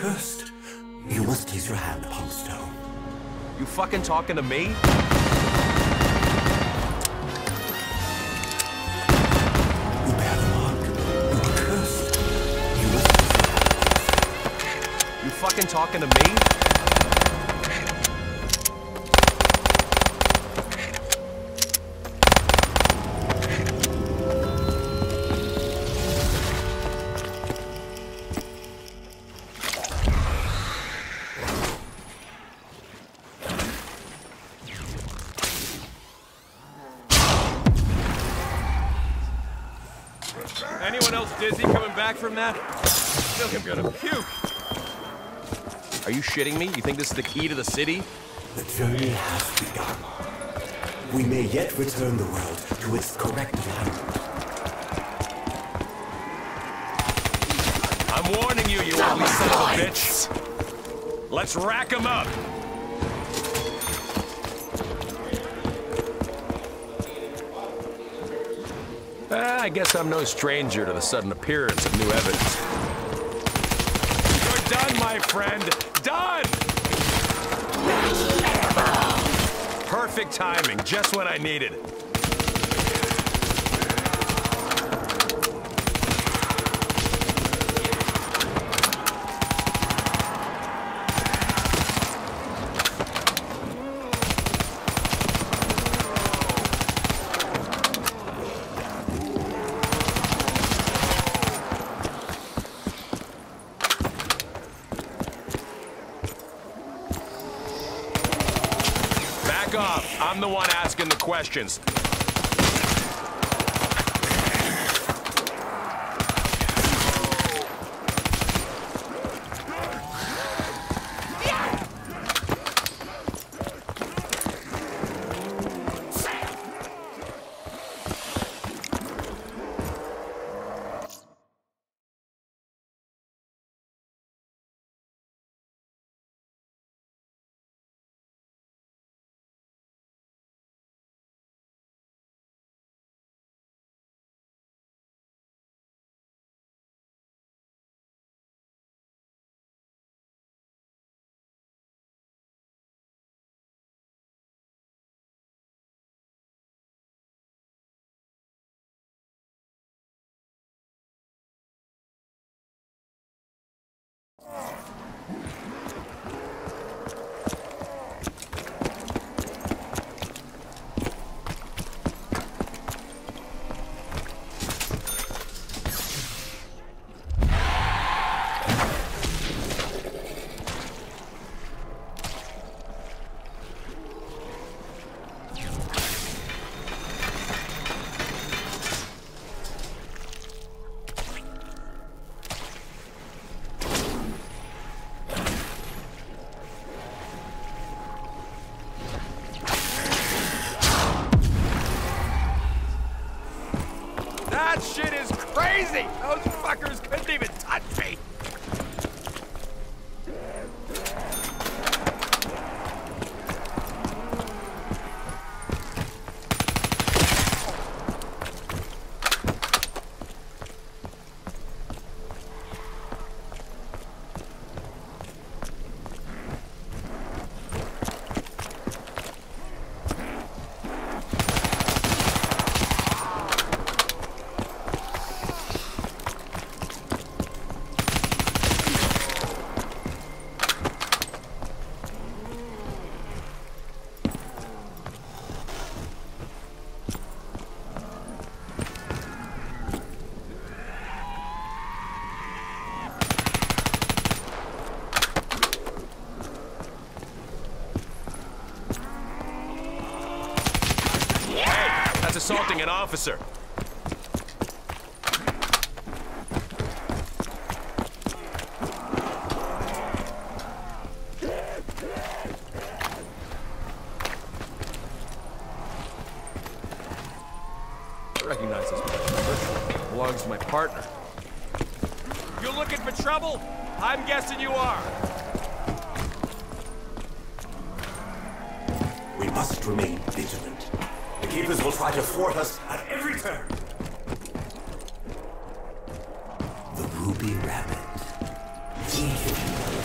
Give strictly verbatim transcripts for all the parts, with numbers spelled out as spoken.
cursed. You must place your hand upon the stone. You fucking talking to me? You bear the mark. You are cursed. You must place your hand. You fucking talking to me? Anyone else dizzy coming back from that? I feel like I'm gonna puke. Are you shitting me? You think this is the key to the city? The journey has begun. We may yet return the world to its correct alignment. I'm warning you, you ugly son of a bitch. Let's rack 'em up. Ah, I guess I'm no stranger to the sudden appearance of new evidence. You're done, my friend. Done! Perfect timing, just what I needed. Off. I'm the one asking the questions. That shit is crazy! Those fuckers couldn't even touch me! That's assaulting an officer. I recognize this person. It belongs to my partner. You looking for trouble? I'm guessing you are. We must remain vigilant. The Keepers will try to thwart us at every turn. The Ruby Rabbit. Feed him.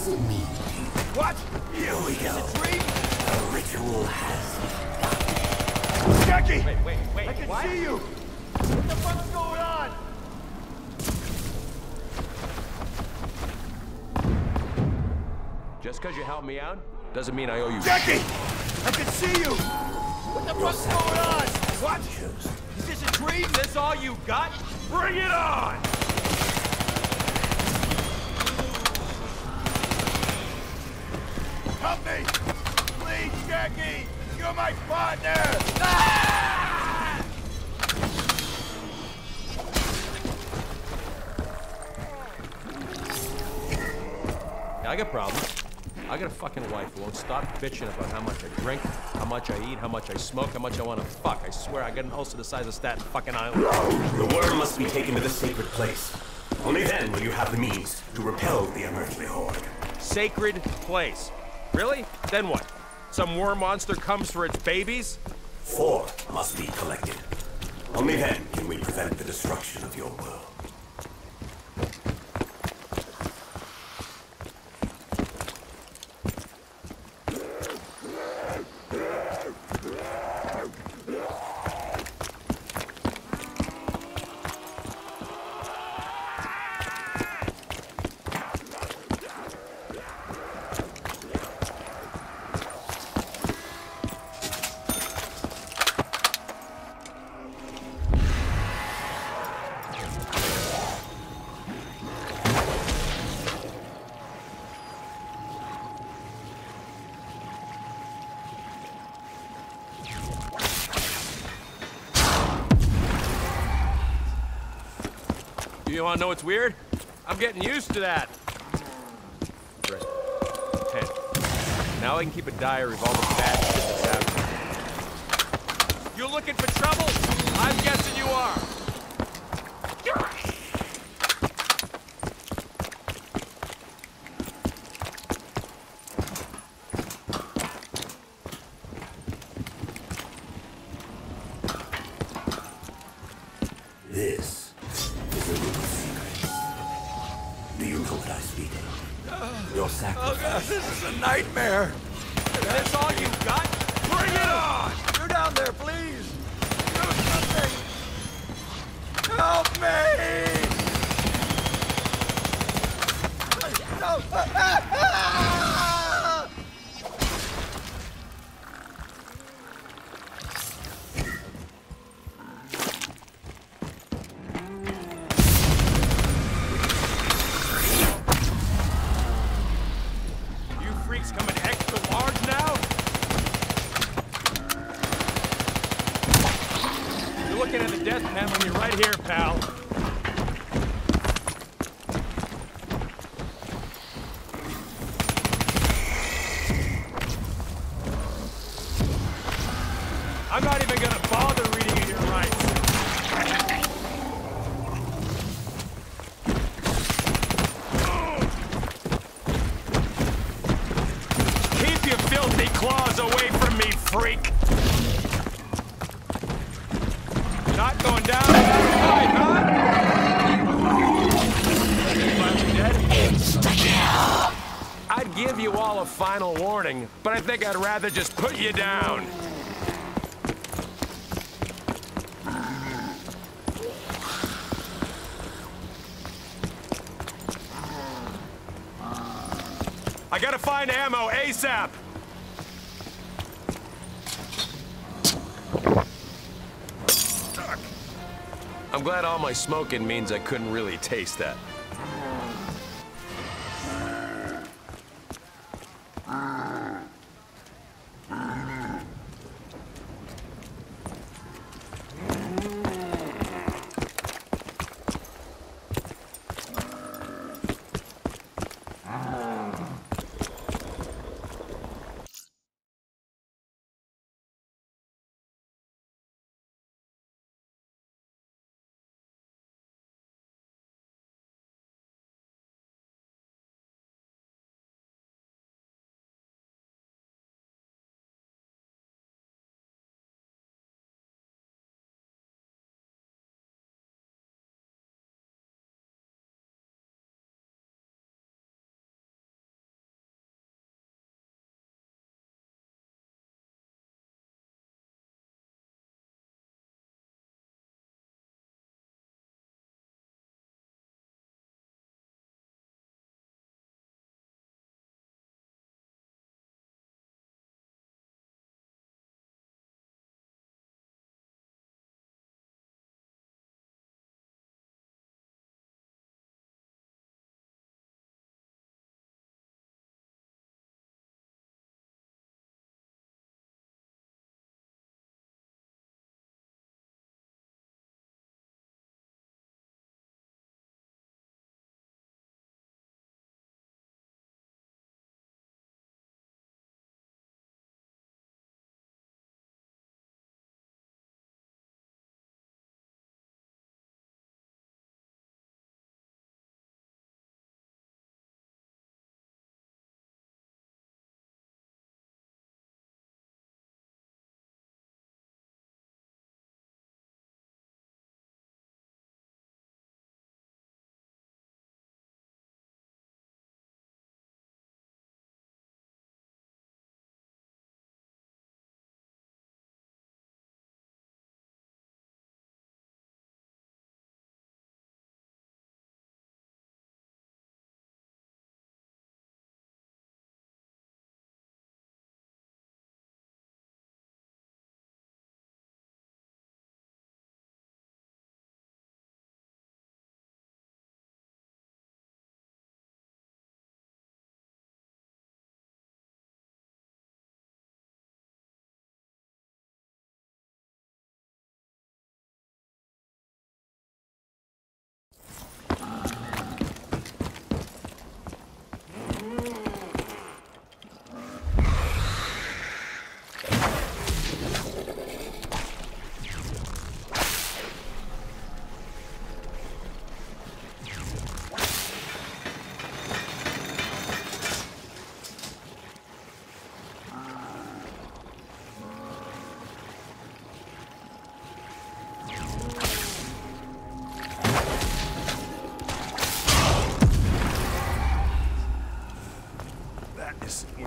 me. What? Here we go. Dream? The ritual has Jackie! Wait, wait, wait. I can what? see you! What the fuck's going on? Just because you helped me out doesn't mean I owe you. Jackie! I can see you! What the fuck's going on? What? Is this a dream? Is this all you got? Bring it on! Help me! Please, Jackie! You're my partner! Ah! I got problems. I got a fucking wife who won't stop bitching about how much I drink, how much I eat, how much I smoke, how much I want to fuck. I swear I got an ulcer the size of Staten fucking Island. The word must be taken to the sacred place. Only then will you have the means to repel the unearthly horde. Sacred place. Really? Then what? Some war monster comes for its babies? Four must be collected. Only then can we prevent the destruction of your world. You wanna know what's weird? I'm getting used to that. Right. Ten. Now I can keep a diary of all the bad shit that's happening. You looking for trouble? I'm guessing you are. This is a room of secrets. Do you know what I speak of? Your sacrifice. Oh god, this is a nightmare! That's all you got? Bring it on! You're down there, please! Do something! Help me! No! Ah, ah, ah! You freaks coming extra large now? You're looking at the death penalty when you're right here, pal. I'm not even gonna bother reading you your rights. Keep your filthy claws away from me, freak! Not going down that night, huh? I'd give you all a final warning, but I think I'd rather just put you down. I gotta find ammo ASAP! I'm glad all my smoking means I couldn't really taste that.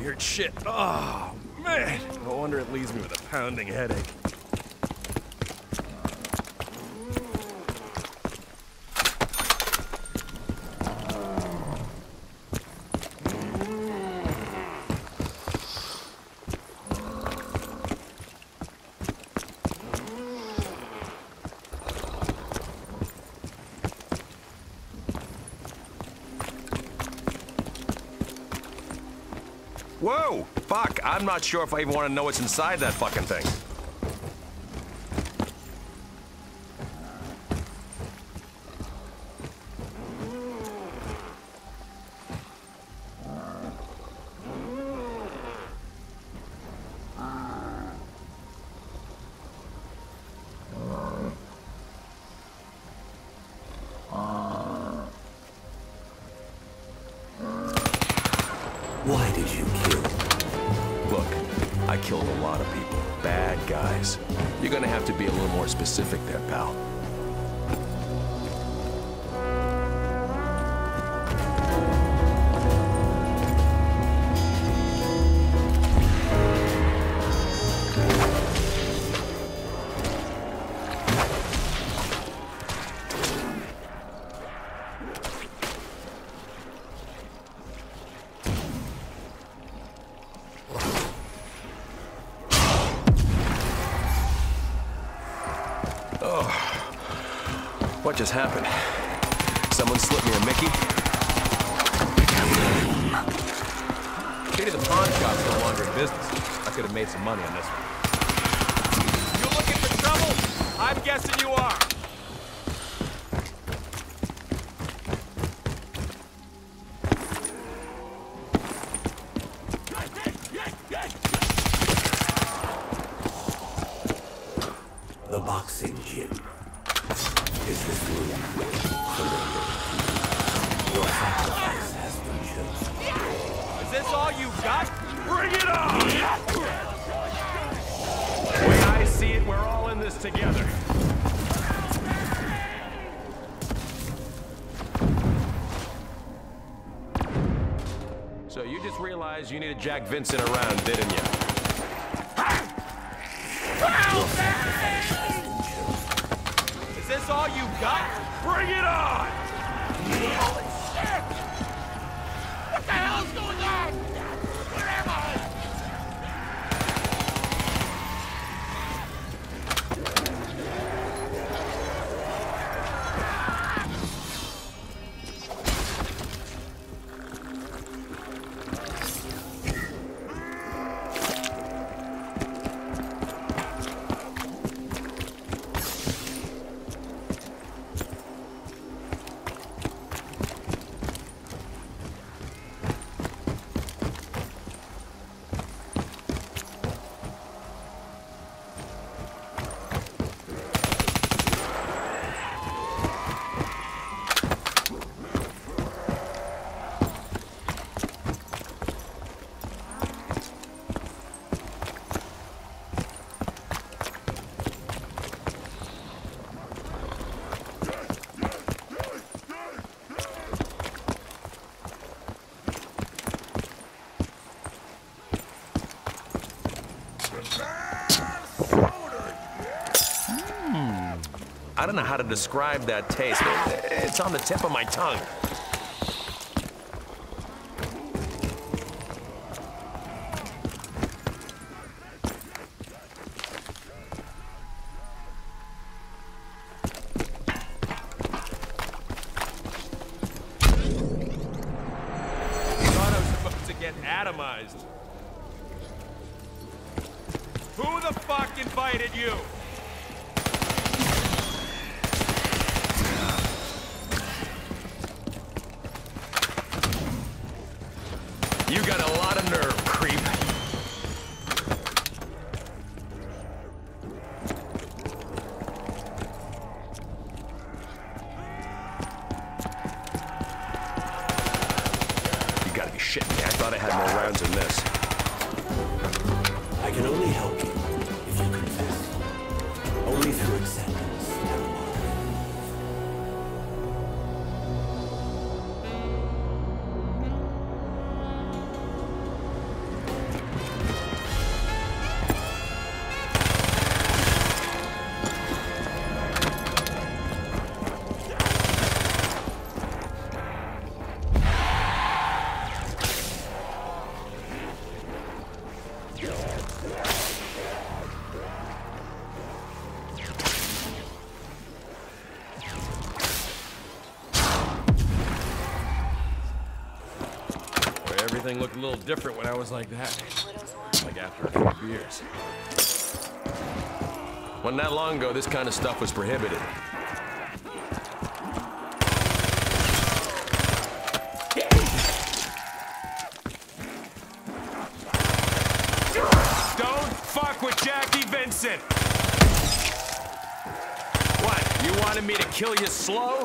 Weird shit. Oh, man. No wonder it leaves me with a pounding headache. Whoa! Fuck, I'm not sure if I even want to know what's inside that fucking thing. Why did you kill? Look, I killed a lot of people. Bad guys. You're gonna have to be a little more specific there, pal. What just happened? Someone slipped me a Mickey? Pity the pawn shop's no longer in business. I could have made some money on this one. You looking for trouble? I'm guessing you are. The boxing gym. Is this room familiar? Your sacrifice has been chosen. Is this all you got? Bring it on! The way I see it, we're all in this together. So you just realized you needed Jack Vincent around, didn't you? Is this all you got? Bring it on! Holy shit! What the hell is going on? Where am I? I don't know how to describe that taste. It's on the tip of my tongue. Thought I was supposed to get atomized. Who the fuck invited you? You got a lot of nerve, creep. You gotta be shitting me. I thought I had more rounds than this. I can only help you if you confess. Only through acceptance and love. everything looked a little different when I was like that. Like after a few beers. Wasn't that long ago, this kind of stuff was prohibited. Don't fuck with Jackie Vincent! What, you wanted me to kill you slow?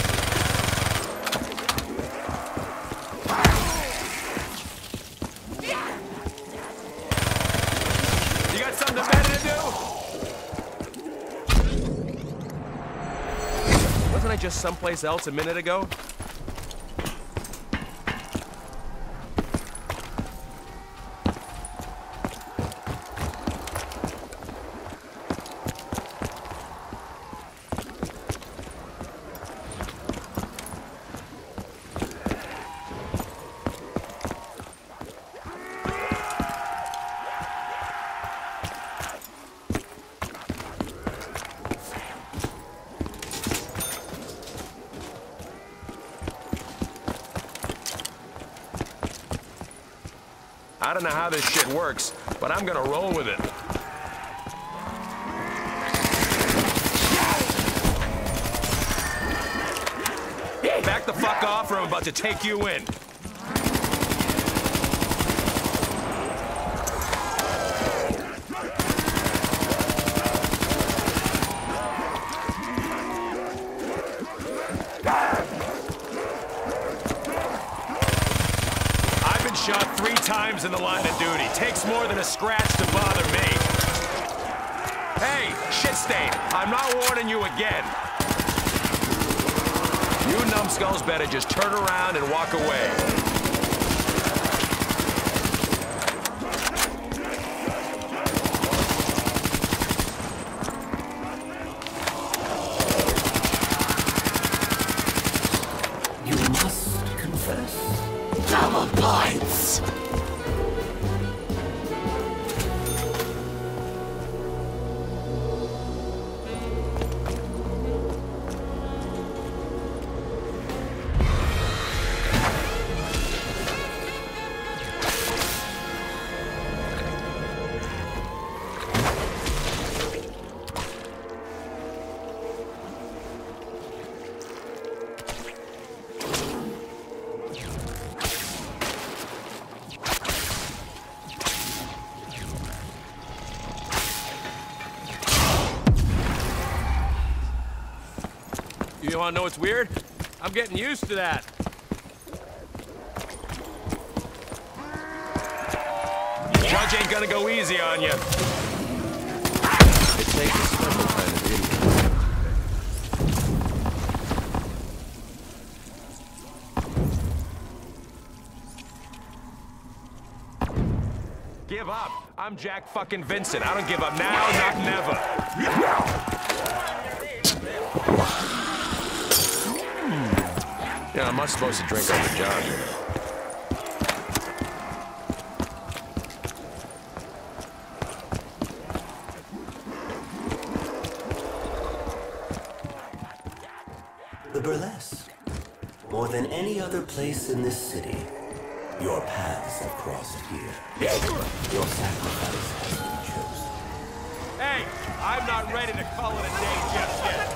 You got something better to do? Wasn't I just someplace else a minute ago? I don't know how this shit works, but I'm gonna roll with it. Back the fuck off or I'm about to take you in. Shot three times in the line of duty. Takes more than a scratch to bother me. Hey, shit stain, I'm not warning you again. You numbskulls better just turn around and walk away. You must confess. Double points! You wanna know what's weird? I'm getting used to that. Judge ain't gonna go easy on you. It takes a special kind of idiot. Give up. I'm Jack fucking Vincent. I don't give up now, not never. Yeah, I'm not supposed to drink on the job. The burlesque. More than any other place in this city, your paths have crossed here. Your sacrifice has been chosen. Hey, I'm not ready to call it a day just yet.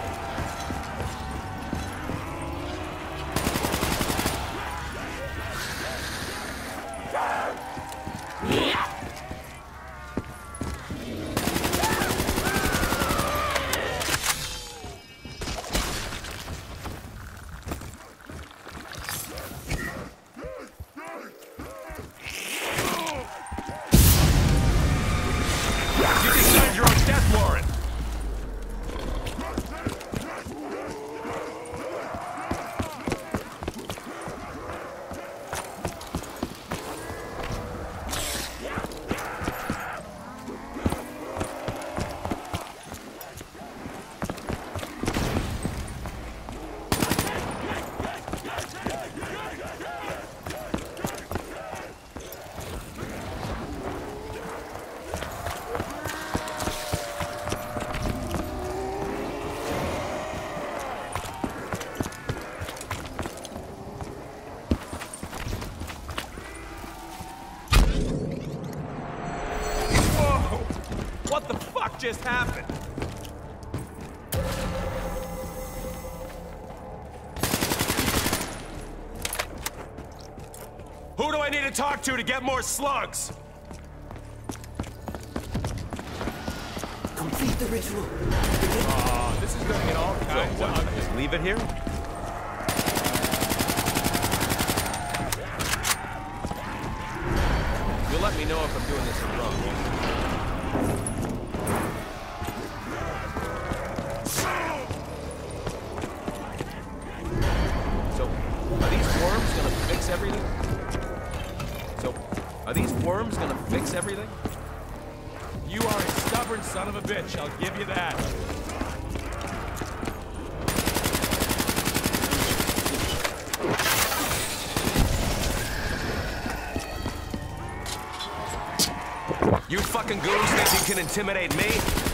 You can sign your own death warrant. just happened? Who do I need to talk to to get more slugs? Complete the ritual. Oh, this is gonna get all kinds So, of what, ugly. just leave it here? You'll let me know if I'm doing this wrong, won't you? So, are these worms gonna fix everything? So, are these worms gonna fix everything? You are a stubborn son of a bitch, I'll give you that. You fucking goons think you can intimidate me?